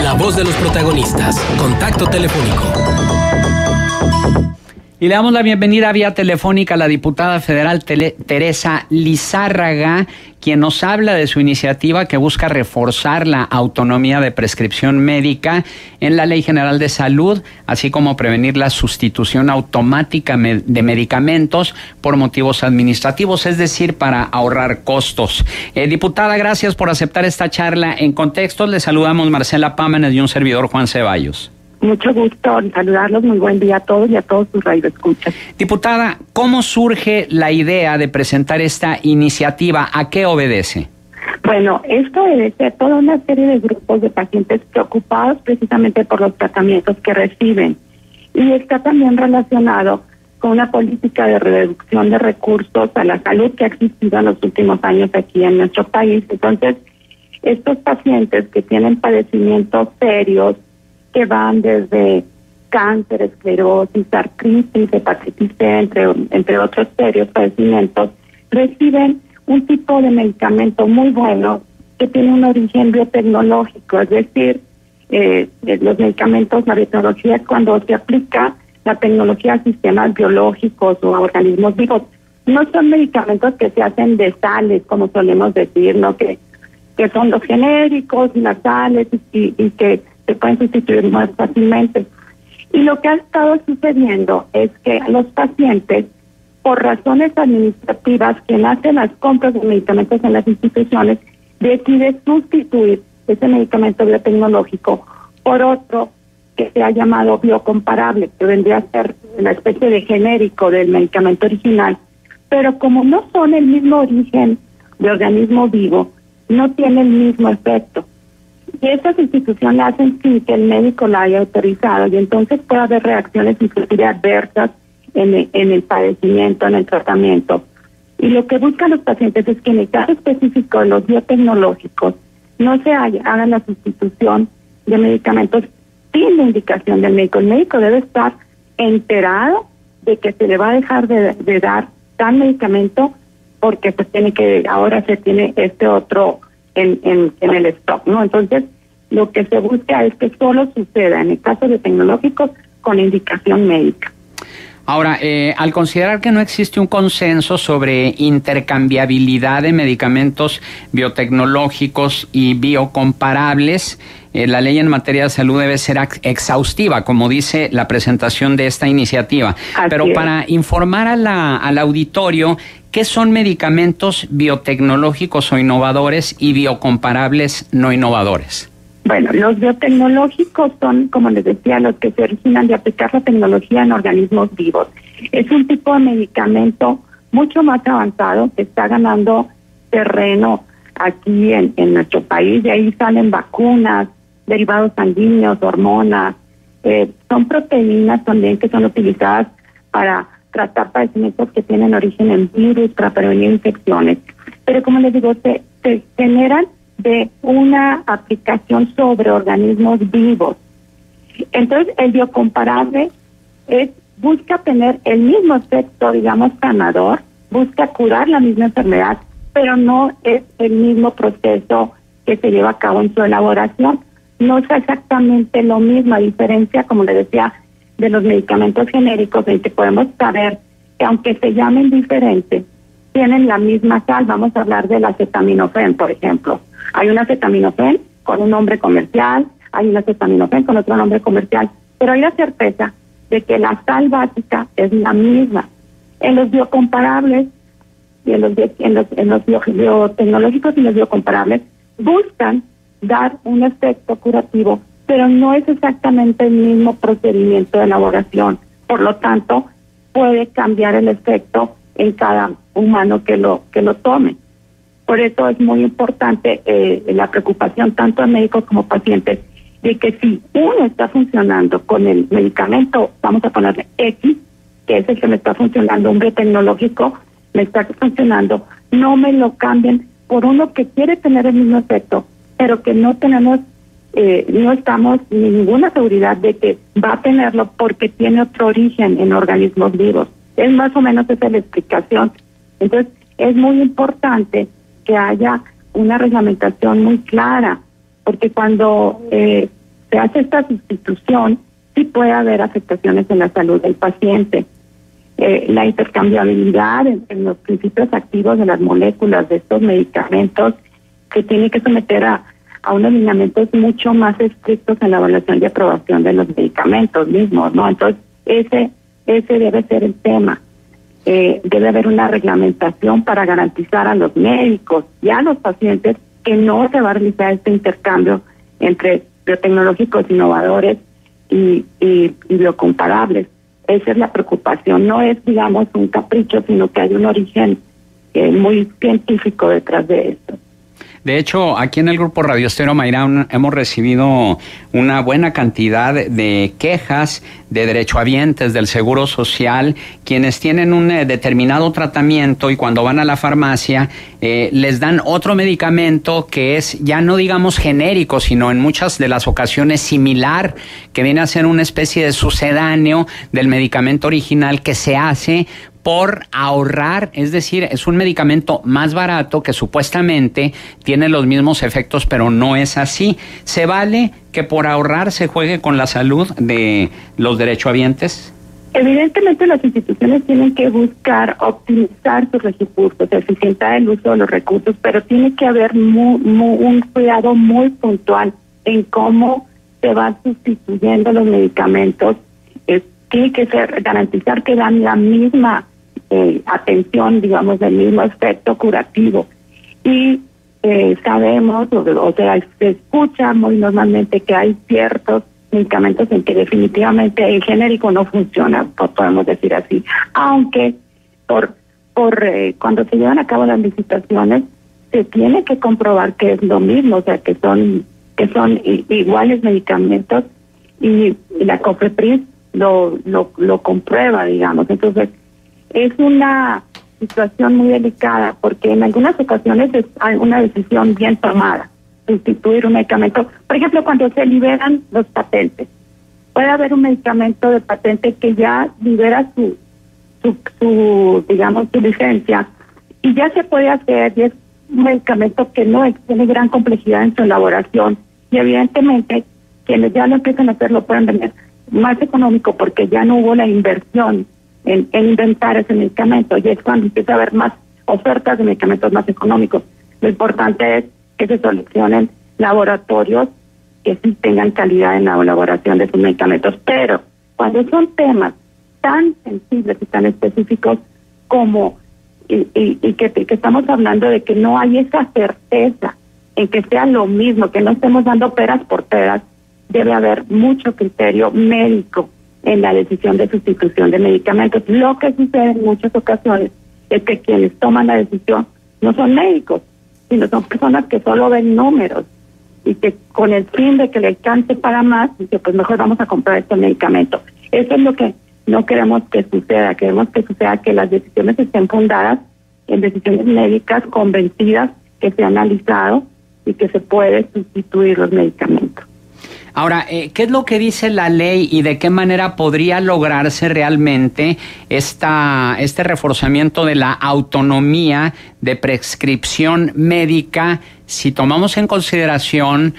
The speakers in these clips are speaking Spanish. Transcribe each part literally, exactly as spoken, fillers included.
La voz de los protagonistas. Contacto telefónico. Y le damos la bienvenida vía telefónica a la diputada federal Tele- Teresa Lizárraga, quien nos habla de su iniciativa que busca reforzar la autonomía de prescripción médica en la Ley General de Salud, así como prevenir la sustitución automática me- de medicamentos por motivos administrativos, es decir, para ahorrar costos. Eh, diputada, gracias por aceptar esta charla. En Contextos le saludamos Marcela Pámenes y un servidor Juan Ceballos. Mucho gusto en saludarlos, muy buen día a todos y a todos sus radioescuchas. Diputada, ¿cómo surge la idea de presentar esta iniciativa? ¿A qué obedece? Bueno, esto obedece a toda una serie de grupos de pacientes preocupados precisamente por los tratamientos que reciben. Y está también relacionado con una política de reducción de recursos a la salud que ha existido en los últimos años aquí en nuestro país. Entonces, estos pacientes que tienen padecimientos serios, que van desde cáncer, esclerosis, artritis, hepatitis C, entre, entre otros serios padecimientos, reciben un tipo de medicamento muy bueno que tiene un origen biotecnológico, es decir, eh, los medicamentos, la biotecnología es cuando se aplica la tecnología a sistemas biológicos o a organismos vivos. No son medicamentos que se hacen de sales, como solemos decir, ¿no? Que, que son los genéricos, nasales y, y que se pueden sustituir más fácilmente. Y lo que ha estado sucediendo es que los pacientes, por razones administrativas, quien hace las compras de medicamentos en las instituciones, decide sustituir ese medicamento biotecnológico por otro que se ha llamado biocomparable, que vendría a ser una especie de genérico del medicamento original, pero como no son el mismo origen de organismo vivo, no tiene el mismo efecto. Y estas instituciones hacen sin que el médico la haya autorizado y entonces puede haber reacciones inclusive adversas en el, en el padecimiento, en el tratamiento. Y lo que buscan los pacientes es que en el caso específico de los biotecnológicos no se haya, haga la sustitución de medicamentos sin la indicación del médico. El médico debe estar enterado de que se le va a dejar de, de dar tal medicamento porque pues tiene que, ahora se tiene este otro En, en, en el stock, ¿no? Entonces, lo que se busca es que solo suceda en el caso de tecnológicos con indicación médica. Ahora, eh, al considerar que no existe un consenso sobre intercambiabilidad de medicamentos biotecnológicos y biocomparables, eh, la ley en materia de salud debe ser exhaustiva, como dice la presentación de esta iniciativa. Así Pero es. para informar a la, al auditorio, ¿qué son medicamentos biotecnológicos o innovadores y biocomparables no innovadores? Bueno, los biotecnológicos son, como les decía, los que se originan de aplicar la tecnología en organismos vivos. Es un tipo de medicamento mucho más avanzado que está ganando terreno aquí en, en nuestro país. De ahí salen vacunas, derivados sanguíneos, hormonas, eh, son proteínas también que son utilizadas para tratar padecimientos que tienen origen en virus, para prevenir infecciones. Pero como les digo, se, se generan de una aplicación sobre organismos vivos. Entonces, el biocomparable es, busca tener el mismo efecto, digamos, sanador, busca curar la misma enfermedad, pero no es el mismo proceso que se lleva a cabo en su elaboración. No es exactamente lo mismo, a diferencia, como les decía, de los medicamentos genéricos, en que podemos saber que aunque se llamen diferentes, tienen la misma sal. Vamos a hablar del acetaminofén, por ejemplo. Hay un acetaminofén con un nombre comercial, hay un acetaminofén con otro nombre comercial, pero hay la certeza de que la sal básica es la misma. En los biocomparables y en los, en los, en los bio, biotecnológicos y los biocomparables buscan dar un efecto curativo, pero no es exactamente el mismo procedimiento de elaboración. Por lo tanto, puede cambiar el efecto en cada humano que lo que lo tome. Por eso es muy importante eh, la preocupación tanto de médicos como pacientes de que si uno está funcionando con el medicamento, vamos a ponerle X, que es el que me está funcionando, un biotecnológico, me está funcionando, no me lo cambien por uno que quiere tener el mismo efecto, pero que no tenemos, eh, no estamos ni ninguna seguridad de que va a tenerlo porque tiene otro origen en organismos vivos. Es más o menos esa la explicación. Entonces, es muy importante que haya una reglamentación muy clara, porque cuando eh, se hace esta sustitución, sí puede haber afectaciones en la salud del paciente. Eh, la intercambiabilidad en, en los principios activos de las moléculas de estos medicamentos que tiene que someter a, a unos lineamientos mucho más estrictos en la evaluación y aprobación de los medicamentos mismos, ¿no? Entonces, ese, ese debe ser el tema. Eh, debe haber una reglamentación para garantizar a los médicos y a los pacientes que no se va a realizar este intercambio entre biotecnológicos innovadores y, y, y biocomparables. Esa es la preocupación, no es, digamos, un capricho, sino que hay un origen eh, muy científico detrás de esto. De hecho, aquí en el Grupo Radio Estéreo Mayra hemos recibido una buena cantidad de quejas de derechohabientes del Seguro Social, quienes tienen un eh, determinado tratamiento y cuando van a la farmacia eh, les dan otro medicamento que es ya no digamos genérico, sino en muchas de las ocasiones similar, que viene a ser una especie de sucedáneo del medicamento original que se hace por ahorrar, es decir, es un medicamento más barato que supuestamente tiene los mismos efectos, pero no es así. ¿Se vale que por ahorrar se juegue con la salud de los derechohabientes? Evidentemente las instituciones tienen que buscar optimizar sus recursos, eficientar el uso de los recursos, pero tiene que haber muy, muy, un cuidado muy puntual en cómo se van sustituyendo los medicamentos. Eh, tiene que ser garantizar que dan la misma eh, atención, digamos, del mismo efecto curativo. Y eh, sabemos, o, o sea, se escucha muy normalmente que hay ciertos medicamentos en que definitivamente el genérico no funciona, podemos decir así, aunque por por eh, cuando se llevan a cabo las licitaciones se tiene que comprobar que es lo mismo, o sea, que son que son i, iguales medicamentos y, y la COFEPRIS lo, lo lo comprueba, digamos. Entonces es una situación muy delicada porque en algunas ocasiones es una decisión bien tomada, sustituir un medicamento. Por ejemplo, cuando se liberan los patentes, puede haber un medicamento de patente que ya libera su, su, su digamos, su licencia y ya se puede hacer, y es un medicamento que no tiene gran complejidad en su elaboración y evidentemente quienes ya lo empiezan a hacer lo pueden vender más económico porque ya no hubo la inversión en, en inventar ese medicamento y es cuando empieza a haber más ofertas de medicamentos más económicos. Lo importante es que se seleccionen laboratorios que sí tengan calidad en la elaboración de sus medicamentos, pero cuando son temas tan sensibles y tan específicos como y, y, y que, que estamos hablando de que no hay esa certeza en que sea lo mismo, que no estemos dando peras por peras, debe haber mucho criterio médico en la decisión de sustitución de medicamentos. Lo que sucede en muchas ocasiones es que quienes toman la decisión no son médicos, sino son personas que solo ven números y que con el fin de que le alcance para más, dice, pues mejor vamos a comprar este medicamento. Eso es lo que no queremos que suceda. Queremos que suceda que las decisiones estén fundadas en decisiones médicas convencidas, que se ha analizado y que se puede sustituir los medicamentos. Ahora, eh, ¿qué es lo que dice la ley y de qué manera podría lograrse realmente esta, este reforzamiento de la autonomía de prescripción médica si tomamos en consideración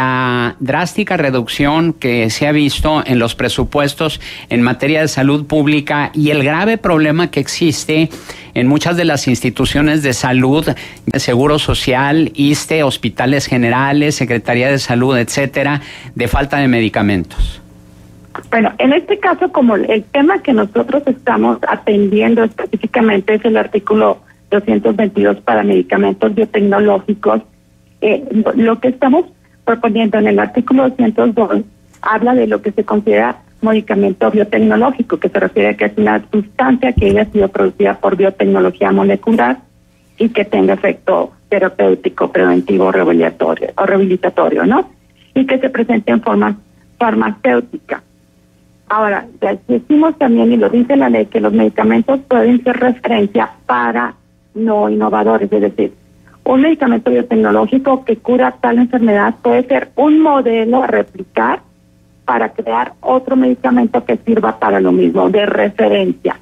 la drástica reducción que se ha visto en los presupuestos en materia de salud pública y el grave problema que existe en muchas de las instituciones de salud, de Seguro Social, I S S S S T E, hospitales generales, Secretaría de Salud, etcétera, de falta de medicamentos? Bueno, en este caso, como el tema que nosotros estamos atendiendo específicamente es el artículo doscientos veintidós para medicamentos biotecnológicos, eh, lo que estamos proponiendo en el artículo doscientos dos habla de lo que se considera medicamento biotecnológico, que se refiere a que es una sustancia que haya sido producida por biotecnología molecular y que tenga efecto terapéutico, preventivo o rehabilitatorio, o rehabilitatorio, ¿no? Y que se presente en forma farmacéutica. Ahora, decimos también, y lo dice la ley, que los medicamentos pueden ser referencia para no innovadores, es decir, un medicamento biotecnológico que cura tal enfermedad puede ser un modelo a replicar para crear otro medicamento que sirva para lo mismo, de referencia.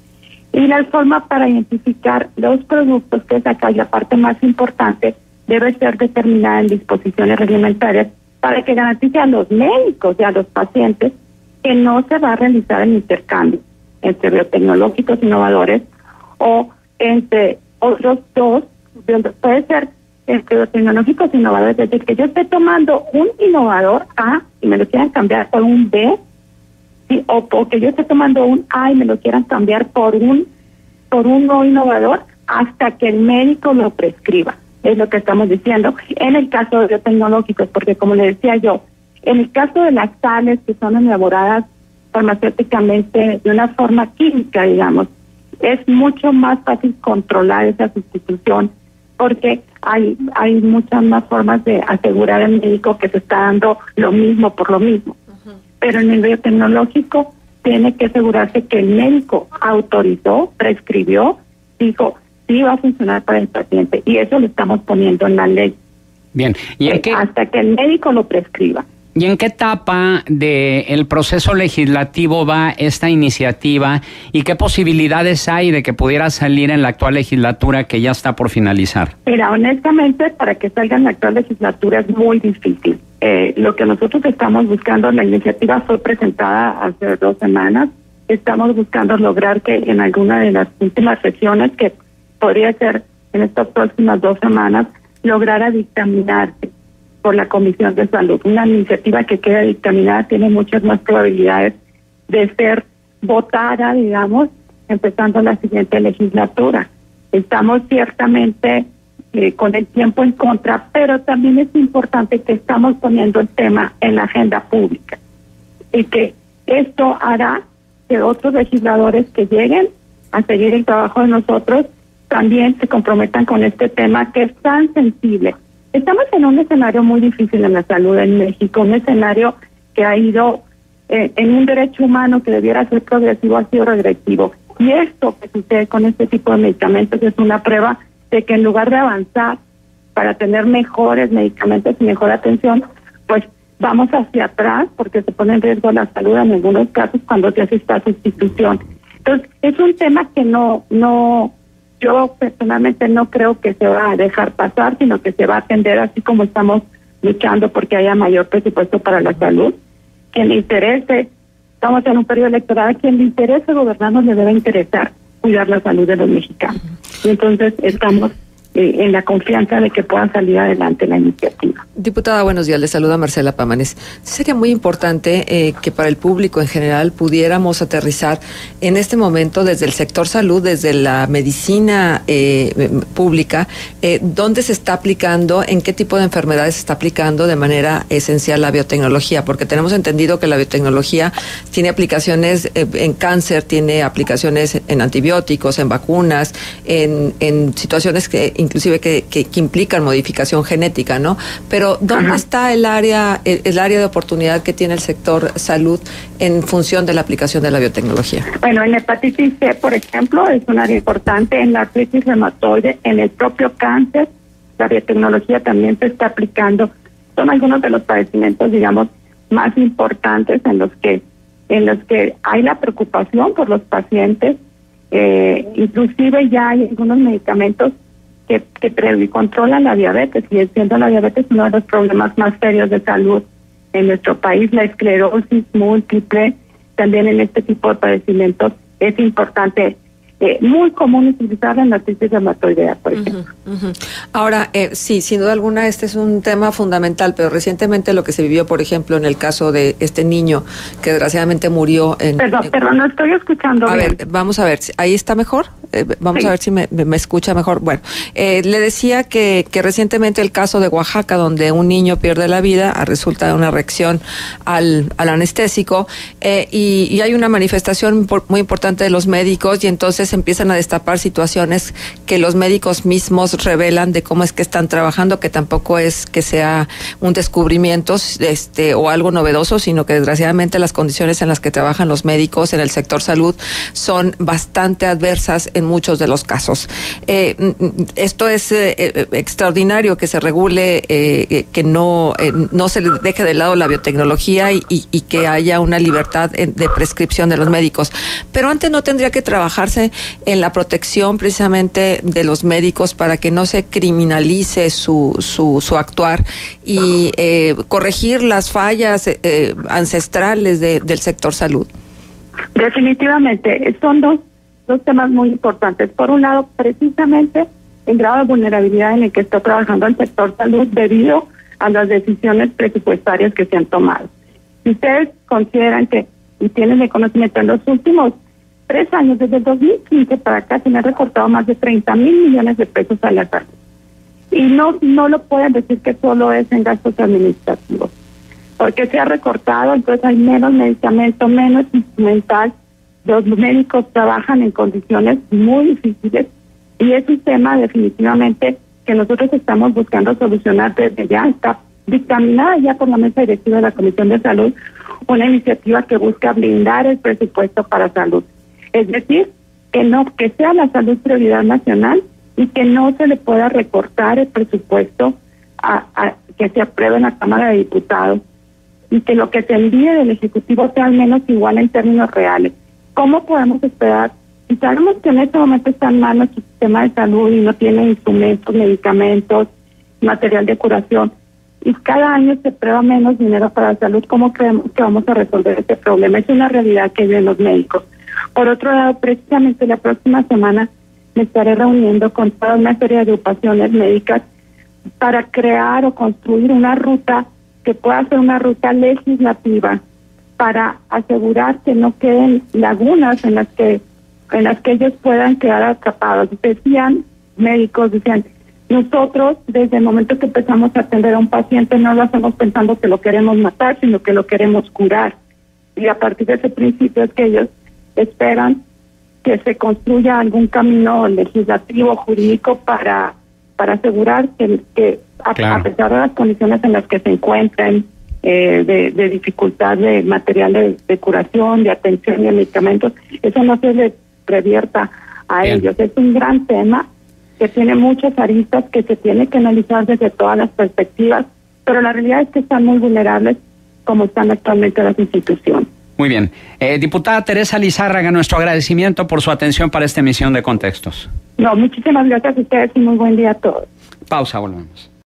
Y la forma para identificar los productos, que es acá la parte más importante, debe ser determinada en disposiciones reglamentarias para que garantice a los médicos y a los pacientes que no se va a realizar el intercambio entre biotecnológicos innovadores o entre otros dos, puede ser entre biotecnológicos innovadores, es decir, que yo esté tomando un innovador A y me lo quieran cambiar por un B, ¿sí? o, o que yo esté tomando un A y me lo quieran cambiar por un por un no innovador hasta que el médico lo prescriba. Es lo que estamos diciendo en el caso de biotecnológicos, porque como le decía yo, en el caso de las sales que son elaboradas farmacéuticamente de una forma química, digamos, es mucho más fácil controlar esa sustitución porque hay hay muchas más formas de asegurar al médico que se está dando lo mismo por lo mismo. Uh-huh. Pero en el biotecnológico tiene que asegurarse que el médico autorizó, prescribió, dijo, sí va a funcionar para el paciente, y eso lo estamos poniendo en la ley. Bien, ¿y en qué? Hasta que el médico lo prescriba. ¿Y en qué etapa del proceso legislativo va esta iniciativa y qué posibilidades hay de que pudiera salir en la actual legislatura que ya está por finalizar? Mira, honestamente, para que salga en la actual legislatura es muy difícil. Eh, lo que nosotros estamos buscando, la iniciativa fue presentada hace dos semanas, estamos buscando lograr que en alguna de las últimas sesiones, que podría ser en estas próximas dos semanas, lograra dictaminarse por la Comisión de Salud. Una iniciativa que queda dictaminada tiene muchas más probabilidades de ser votada, digamos, empezando la siguiente legislatura. Estamos ciertamente eh, con el tiempo en contra, pero también es importante que estamos poniendo el tema en la agenda pública y que esto hará que otros legisladores que lleguen a seguir el trabajo de nosotros también se comprometan con este tema que es tan sensible. Estamos en un escenario muy difícil en la salud en México, un escenario que ha ido eh, en un derecho humano que debiera ser progresivo, ha sido regresivo. Y esto que sucede con este tipo de medicamentos es una prueba de que en lugar de avanzar para tener mejores medicamentos y mejor atención, pues vamos hacia atrás porque se pone en riesgo la salud en algunos casos cuando se hace esta sustitución. Entonces, es un tema que no, no, yo personalmente no creo que se va a dejar pasar, sino que se va a atender así como estamos luchando porque haya mayor presupuesto para la salud. Quien le interese, estamos en un periodo electoral, a quien le interese gobernarnos le debe interesar cuidar la salud de los mexicanos. Y entonces estamos eh, en la confianza de que pueda salir adelante la iniciativa. Diputada, buenos días. Le saluda Marcela Pámanes. Sería muy importante eh, que para el público en general pudiéramos aterrizar en este momento desde el sector salud, desde la medicina eh, pública, eh, dónde se está aplicando, en qué tipo de enfermedades se está aplicando de manera esencial la biotecnología, porque tenemos entendido que la biotecnología tiene aplicaciones eh, en cáncer, tiene aplicaciones en antibióticos, en vacunas, en, en situaciones que inclusive que, que, que implican modificación genética, ¿no? Pero ¿dónde Ajá. está el área el, el área de oportunidad que tiene el sector salud en función de la aplicación de la biotecnología? Bueno, en la hepatitis C, por ejemplo, es un área importante, en la artritis reumatoide, en el propio cáncer, la biotecnología también se está aplicando. Son algunos de los padecimientos, digamos, más importantes en los que en los que hay la preocupación por los pacientes. Eh, inclusive ya hay algunos medicamentos que, que pre- controlan la diabetes, y siendo la diabetes uno de los problemas más serios de salud en nuestro país, la esclerosis múltiple, también en este tipo de padecimientos es importante. Eh, muy común utilizar en la artritis reumatoidea, por ejemplo. Uh-huh, uh-huh. Ahora, eh, sí, sin duda alguna este es un tema fundamental, pero recientemente lo que se vivió, por ejemplo, en el caso de este niño que desgraciadamente murió en... Perdón, en, perdón, no estoy escuchando A bien. ver, vamos a ver, ¿ahí está mejor? Eh, vamos sí. a ver si me, me escucha mejor. Bueno, eh, le decía que, que recientemente el caso de Oaxaca, donde un niño pierde la vida a resulta de una reacción al, al anestésico, eh, y, y hay una manifestación por, muy importante de los médicos, y entonces empiezan a destapar situaciones que los médicos mismos revelan de cómo es que están trabajando, que tampoco es que sea un descubrimiento este, o algo novedoso, sino que desgraciadamente las condiciones en las que trabajan los médicos en el sector salud son bastante adversas en muchos de los casos. Eh, esto es eh, extraordinario que se regule, eh, que no, eh, no se deje de lado la biotecnología y, y, y que haya una libertad de prescripción de los médicos. Pero antes no tendría que trabajarse en la protección precisamente de los médicos para que no se criminalice su, su, su actuar y eh, corregir las fallas eh, ancestrales de, del sector salud? Definitivamente, son dos, dos temas muy importantes. Por un lado, precisamente el grado de vulnerabilidad en el que está trabajando el sector salud debido a las decisiones presupuestarias que se han tomado. Si ustedes consideran que, y tienen el conocimiento, en los últimos tres años, desde el dos mil quince para acá, se me han recortado más de treinta mil millones de pesos a la salud. Y no, no lo pueden decir que solo es en gastos administrativos, porque se ha recortado, entonces hay menos medicamento, menos instrumental, los médicos trabajan en condiciones muy difíciles, y es un tema definitivamente que nosotros estamos buscando solucionar desde ya. Está dictaminada ya por la mesa directiva de la Comisión de Salud una iniciativa que busca blindar el presupuesto para salud. Es decir, que no que sea la salud prioridad nacional y que no se le pueda recortar el presupuesto a, a que se apruebe en la Cámara de Diputados, y que lo que se envíe del Ejecutivo sea al menos igual en términos reales. ¿Cómo podemos esperar? Si sabemos que en este momento está en manos su sistema de salud y no tiene instrumentos, medicamentos, material de curación, y cada año se prueba menos dinero para la salud, ¿cómo creemos que vamos a resolver este problema? Es una realidad que viven los médicos. Por otro lado, precisamente la próxima semana me estaré reuniendo con toda una serie de agrupaciones médicas para crear o construir una ruta que pueda ser una ruta legislativa para asegurar que no queden lagunas en las que en las que ellos puedan quedar atrapados. Decían médicos, decían, nosotros desde el momento que empezamos a atender a un paciente no lo hacemos pensando que lo queremos matar, sino que lo queremos curar. Y a partir de ese principio es que ellos esperan que se construya algún camino legislativo, jurídico, para para asegurar que, que a, claro. a pesar de las condiciones en las que se encuentren, eh, de, de dificultad de material de, de curación, de atención y de medicamentos, eso no se les revierta a Bien. ellos. Es un gran tema que tiene muchas aristas que se tiene que analizar desde todas las perspectivas, pero la realidad es que están muy vulnerables como están actualmente las instituciones. Muy bien. Eh, diputada Teresa Lizárraga, nuestro agradecimiento por su atención para esta emisión de Contextos. No, muchísimas gracias a ustedes y muy buen día a todos. Pausa, volvemos.